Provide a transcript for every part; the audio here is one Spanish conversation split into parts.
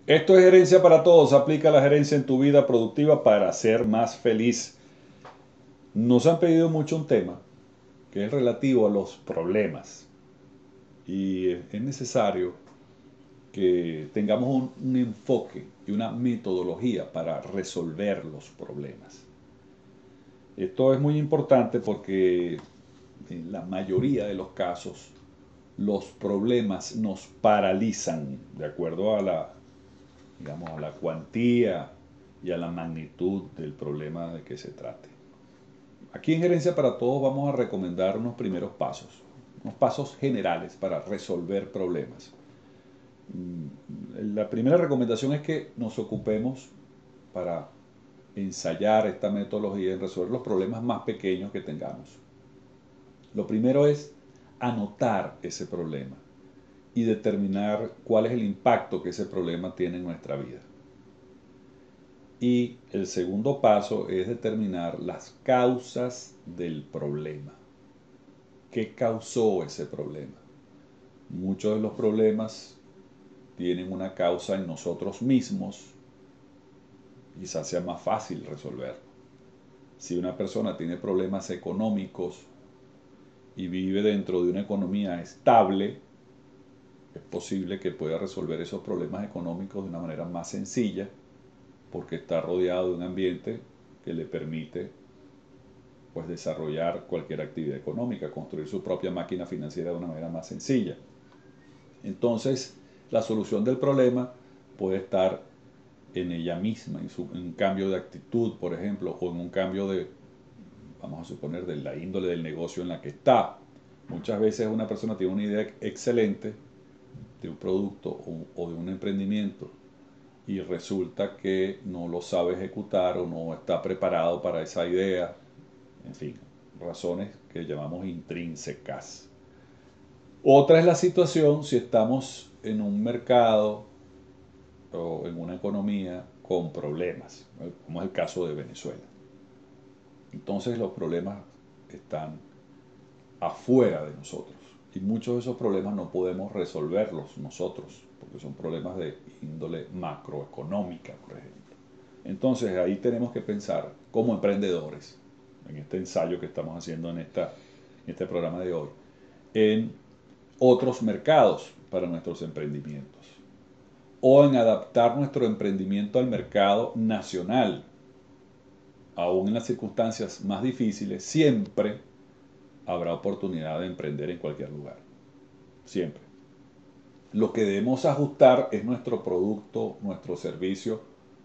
Esto es Gerencia para Todos. Aplica la gerencia en tu vida productiva para ser más feliz. Nos han pedido mucho un tema que es relativo a los problemas. Y es necesario que tengamos un enfoque y una metodología para resolver los problemas. Esto es muy importante porque en la mayoría de los casos los problemas nos paralizan de acuerdo a digamos, a la cuantía y a la magnitud del problema de que se trate. Aquí en Gerencia para Todos vamos a recomendar unos pasos generales para resolver problemas. La primera recomendación es que nos ocupemos para ensayar esta metodología en resolver los problemas más pequeños que tengamos. Lo primero es anotar ese problema y determinar cuál es el impacto que ese problema tiene en nuestra vida. Y el segundo paso es determinar las causas del problema. ¿Qué causó ese problema? Muchos de los problemas tienen una causa en nosotros mismos, quizás sea más fácil resolverlo. Si una persona tiene problemas económicos y vive dentro de una economía estable, es posible que pueda resolver esos problemas económicos de una manera más sencilla porque está rodeado de un ambiente que le permite pues desarrollar cualquier actividad económica, construir su propia máquina financiera de una manera más sencilla. Entonces, la solución del problema puede estar en ella misma, en un cambio de actitud, por ejemplo, o en un cambio de, vamos a suponer, de la índole del negocio en la que está. Muchas veces una persona tiene una idea excelente de un producto o de un emprendimiento y resulta que no lo sabe ejecutar o no está preparado para esa idea. En fin, razones que llamamos intrínsecas. Otra es la situación si estamos en un mercado o en una economía con problemas, ¿no? Como es el caso de Venezuela. Entonces los problemas están afuera de nosotros y muchos de esos problemas no podemos resolverlos nosotros porque son problemas de índole macroeconómica, por ejemplo. Entonces ahí tenemos que pensar como emprendedores en este ensayo que estamos haciendo en este programa de hoy, en otros mercados para nuestros emprendimientos o en adaptar nuestro emprendimiento al mercado nacional. Aún en las circunstancias más difíciles, siempre habrá oportunidad de emprender en cualquier lugar. Siempre. Lo que debemos ajustar es nuestro producto, nuestro servicio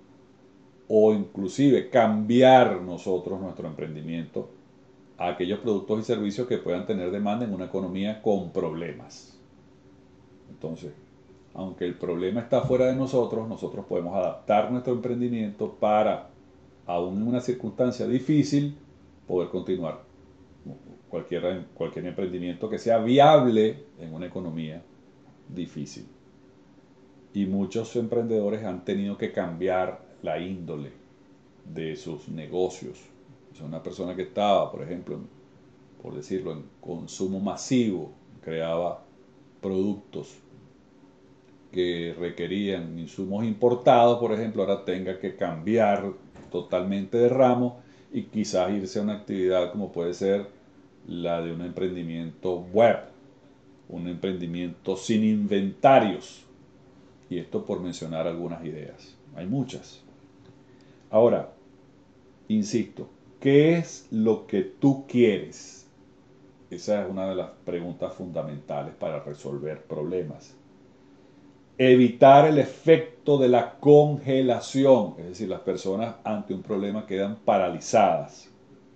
o inclusive cambiar nosotros nuestro emprendimiento a aquellos productos y servicios que puedan tener demanda en una economía con problemas. Entonces, aunque el problema está fuera de nosotros, nosotros podemos adaptar nuestro emprendimiento para, aún en una circunstancia difícil, poder continuar cualquier emprendimiento que sea viable en una economía difícil. Y muchos emprendedores han tenido que cambiar la índole de sus negocios. O sea, una persona que estaba, por ejemplo, por decirlo, en consumo masivo, creaba productos que requerían insumos importados, por ejemplo, ahora tenga que cambiar totalmente de ramo y quizás irse a una actividad como puede ser la de un emprendimiento web, un emprendimiento sin inventarios. Y esto por mencionar algunas ideas. Hay muchas. Ahora, insisto, ¿qué es lo que tú quieres? Esa es una de las preguntas fundamentales para resolver problemas. Evitar el efecto de la congelación, es decir, las personas ante un problema quedan paralizadas.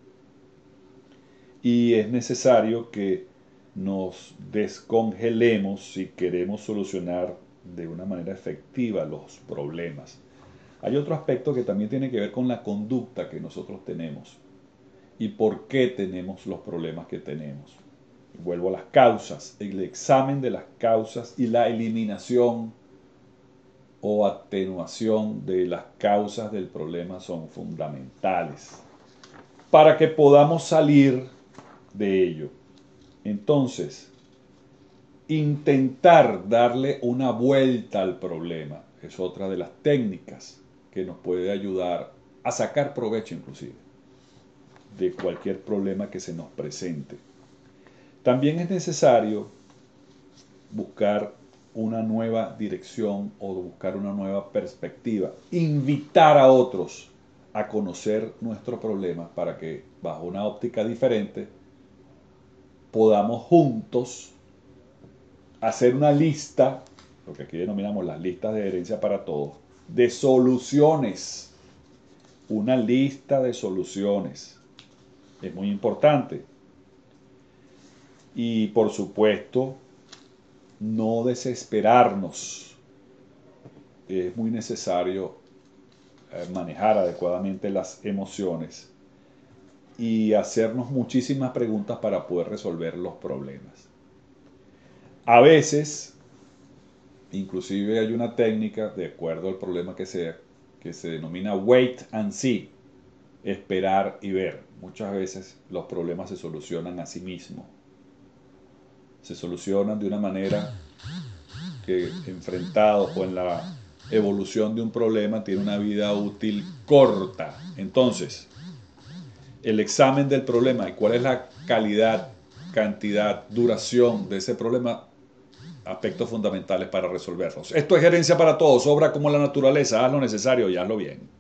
Y es necesario que nos descongelemos si queremos solucionar de una manera efectiva los problemas. Hay otro aspecto que también tiene que ver con la conducta que nosotros tenemos y por qué tenemos los problemas que tenemos. Vuelvo a las causas, el examen de las causas y la eliminación o atenuación de las causas del problema son fundamentales para que podamos salir de ello. Entonces, intentar darle una vuelta al problema. es otra de las técnicas que nos puede ayudar a sacar provecho inclusive de cualquier problema que se nos presente. También es necesario buscar una nueva dirección o buscar una nueva perspectiva, invitar a otros a conocer nuestro problema para que bajo una óptica diferente podamos juntos hacer una lista, lo que aquí denominamos las listas de herencia para todos, de soluciones. Una lista de soluciones. Es muy importante. Y por supuesto, no desesperarnos. Es muy necesario manejar adecuadamente las emociones y hacernos muchísimas preguntas para poder resolver los problemas. A veces, inclusive hay una técnica, de acuerdo al problema que sea, que se denomina wait and see, esperar y ver. Muchas veces los problemas se solucionan a sí mismos. Se solucionan de una manera que enfrentados o en la evolución de un problema tiene una vida útil corta. Entonces, el examen del problema y cuál es la calidad, cantidad, duración de ese problema, aspectos fundamentales para resolverlos. Esto es gerencia para todos, obra como la naturaleza, haz lo necesario y hazlo bien.